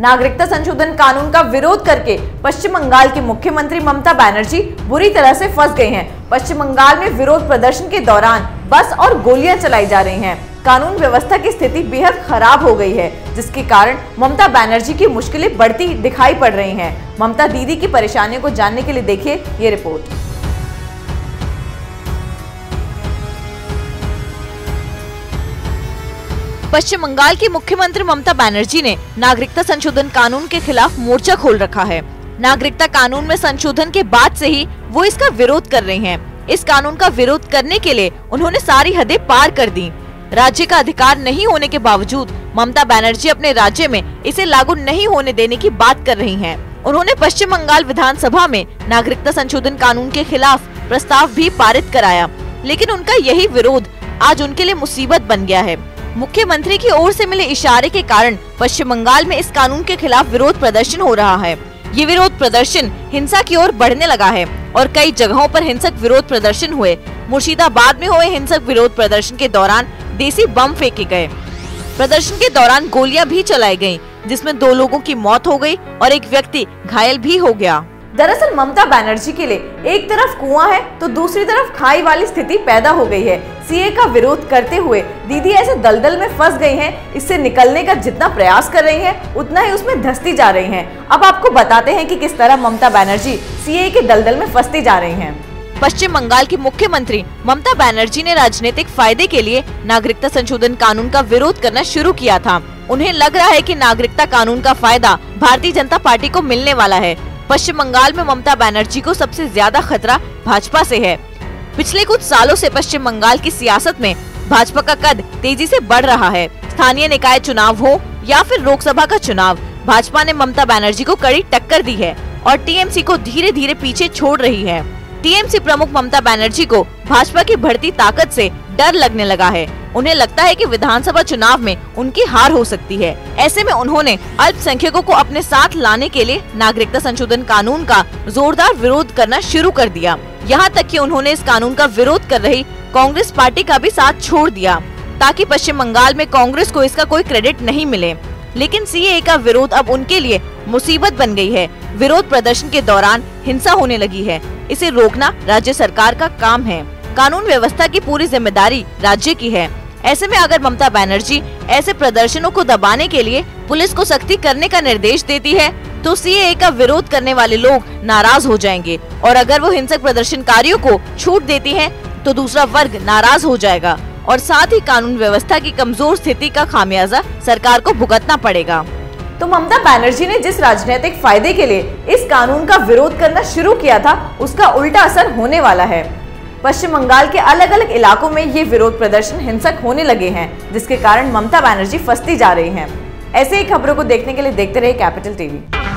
नागरिकता संशोधन कानून का विरोध करके पश्चिम बंगाल की मुख्यमंत्री ममता बनर्जी बुरी तरह से फंस गई हैं। पश्चिम बंगाल में विरोध प्रदर्शन के दौरान बस और गोलियां चलाई जा रही हैं। कानून व्यवस्था की स्थिति बेहद खराब हो गई है, जिसके कारण ममता बनर्जी की मुश्किलें बढ़ती दिखाई पड़ रही हैं। ममता दीदी की परेशानियों को जानने के लिए देखिए ये रिपोर्ट। पश्चिम बंगाल की मुख्यमंत्री ममता बनर्जी ने नागरिकता संशोधन कानून के खिलाफ मोर्चा खोल रखा है। नागरिकता कानून में संशोधन के बाद से ही वो इसका विरोध कर रही हैं। इस कानून का विरोध करने के लिए उन्होंने सारी हदें पार कर दी। राज्य का अधिकार नहीं होने के बावजूद ममता बनर्जी अपने राज्य में इसे लागू नहीं होने देने की बात कर रही हैं। उन्होंने पश्चिम बंगाल विधानसभा में नागरिकता संशोधन कानून के खिलाफ प्रस्ताव भी पारित कराया, लेकिन उनका यही विरोध आज उनके लिए मुसीबत बन गया है। मुख्यमंत्री की ओर से मिले इशारे के कारण पश्चिम बंगाल में इस कानून के खिलाफ विरोध प्रदर्शन हो रहा है। ये विरोध प्रदर्शन हिंसा की ओर बढ़ने लगा है और कई जगहों पर हिंसक विरोध प्रदर्शन हुए। मुर्शिदाबाद में हुए हिंसक विरोध प्रदर्शन के दौरान देसी बम फेंके गए। प्रदर्शन के दौरान गोलियां भी चलाई गयी, जिसमें 2 लोगों की मौत हो गई और एक व्यक्ति घायल भी हो गया। दरअसल ममता बनर्जी के लिए एक तरफ कुआं है तो दूसरी तरफ खाई वाली स्थिति पैदा हो गई है। सीए का विरोध करते हुए दीदी ऐसे दलदल में फंस गई हैं। इससे निकलने का जितना प्रयास कर रही हैं, उतना ही उसमें धंसती जा रही हैं। अब आपको बताते हैं कि किस तरह ममता बनर्जी सीए के दलदल में फंसती जा रही हैं। पश्चिम बंगाल की मुख्यमंत्री ममता बनर्जी ने राजनीतिक फायदे के लिए नागरिकता संशोधन कानून का विरोध करना शुरू किया था। उन्हें लग रहा है कि नागरिकता कानून का फायदा भारतीय जनता पार्टी को मिलने वाला है। पश्चिम बंगाल में ममता बनर्जी को सबसे ज्यादा खतरा भाजपा से है। पिछले कुछ सालों से पश्चिम बंगाल की सियासत में भाजपा का कद तेजी से बढ़ रहा है। स्थानीय निकाय चुनाव हो या फिर लोकसभा का चुनाव, भाजपा ने ममता बनर्जी को कड़ी टक्कर दी है और टीएमसी को धीरे धीरे पीछे छोड़ रही है। टीएमसी प्रमुख ममता बनर्जी को भाजपा की बढ़ती ताकत से डर लगने लगा है। उन्हें लगता है कि विधानसभा चुनाव में उनकी हार हो सकती है। ऐसे में उन्होंने अल्पसंख्यकों को अपने साथ लाने के लिए नागरिकता संशोधन कानून का जोरदार विरोध करना शुरू कर दिया। यहाँ तक कि उन्होंने इस कानून का विरोध कर रही कांग्रेस पार्टी का भी साथ छोड़ दिया, ताकि पश्चिम बंगाल में कांग्रेस को इसका कोई क्रेडिट नहीं मिले। लेकिन सीएए का विरोध अब उनके लिए मुसीबत बन गई है। विरोध प्रदर्शन के दौरान हिंसा होने लगी है। इसे रोकना राज्य सरकार का काम है। कानून व्यवस्था की पूरी जिम्मेदारी राज्य की है। ऐसे में अगर ममता बनर्जी ऐसे प्रदर्शनों को दबाने के लिए पुलिस को सख्ती करने का निर्देश देती है, तो सीएए का विरोध करने वाले लोग नाराज हो जाएंगे, और अगर वो हिंसक प्रदर्शनकारियों को छूट देती है तो दूसरा वर्ग नाराज हो जाएगा और साथ ही कानून व्यवस्था की कमजोर स्थिति का खामियाजा सरकार को भुगतना पड़ेगा। तो ममता बनर्जी ने जिस राजनीतिक फायदे के लिए इस कानून का विरोध करना शुरू किया था, उसका उल्टा असर होने वाला है। पश्चिम बंगाल के अलग अलग इलाकों में ये विरोध प्रदर्शन हिंसक होने लगे हैं, जिसके कारण ममता बनर्जी फंसती जा रही हैं। ऐसे ही खबरों को देखने के लिए देखते रहिए कैपिटल टीवी।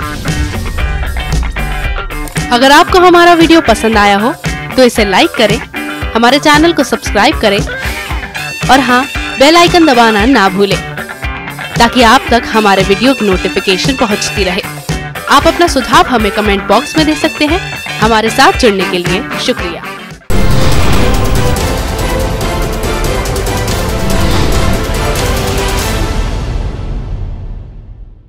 अगर आपको हमारा वीडियो पसंद आया हो तो इसे लाइक करें, हमारे चैनल को सब्सक्राइब करें और हाँ, बेल आइकन दबाना ना भूलें, ताकि आप तक हमारे वीडियो की नोटिफिकेशन पहुंचती रहे। आप अपना सुझाव हमें कमेंट बॉक्स में दे सकते हैं। हमारे साथ जुड़ने के लिए शुक्रिया।